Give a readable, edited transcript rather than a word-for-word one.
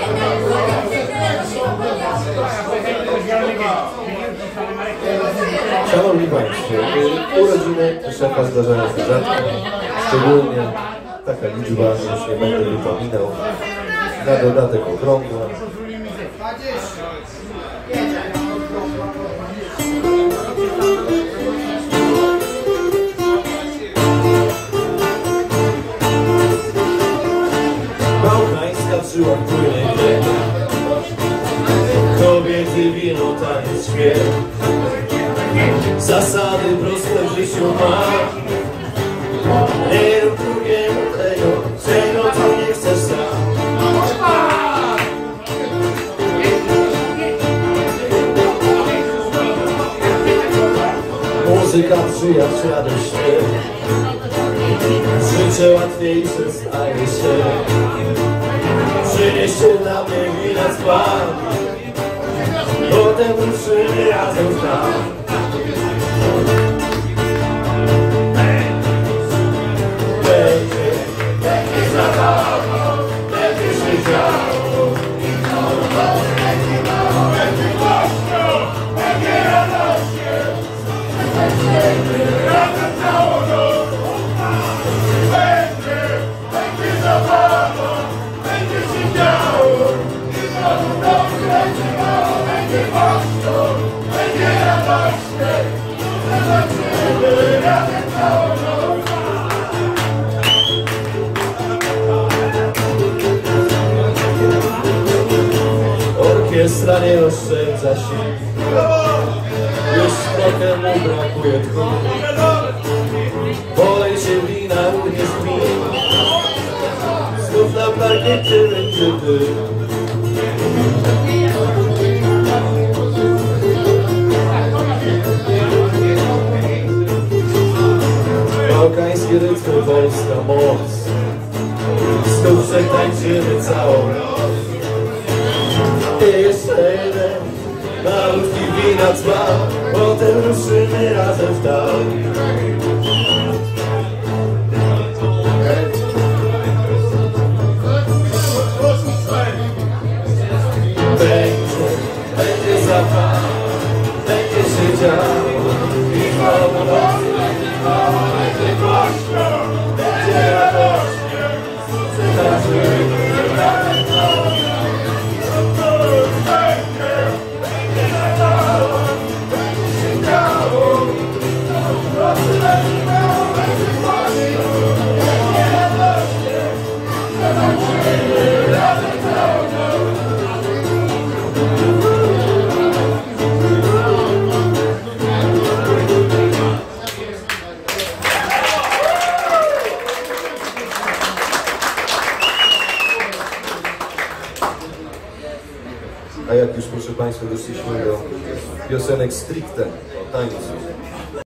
Szanowni Państwo, urodziny szefa zdarzają się rzadko, szczególnie taka liczba, że już nie będę wypominał, na dodatek okrągła. Bałkańska w żyłach płynie krew, kobiety wino, taniec, śpiew. Zasady proste w życiu ma. Nie rób drugiemu tego, czego tu nie chcesz sam. Muzyka, przyjaźń, radość, życie łatwiejsze staje się. Przynieście dla mnie wina z bar, potem ruszymy razem tam. Będzie zabawa, będzie się działo, będzie głośno, będzie radośnie, będziemy razem całą noc. Będzie zabawa, będzie się działo, będzie głośno, będzie radośnie, będziemy razem całą noc. Orkiestra nie oszczędza się, już trochę mu brakuje tchu. Polej się wina, również win, znów na parkiecie będzie dym. Bałkańskie rytmy, polska moc, znów przetańczymy całą noc. Jeszcze jeden malutki wina dzban, potem ruszymy razem w dal. Będzie zabawa, będzie się działo i znowu noc, będzie głośno, będzie radośnie, tańczymy razem całą noc. A jak już, proszę Państwa, doszliśmy do piosenek stricte o tańcu.